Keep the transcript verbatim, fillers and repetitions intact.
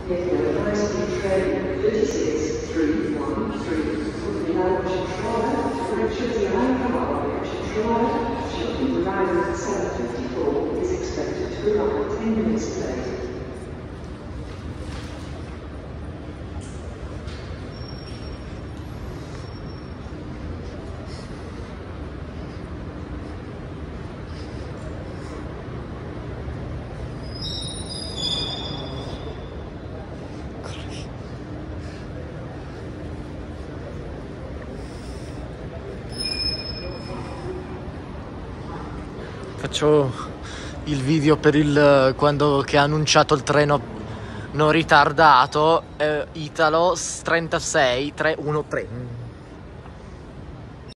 Faccio il video per il quando che ha annunciato il treno non ritardato, eh, Italo trentasei tre uno tre.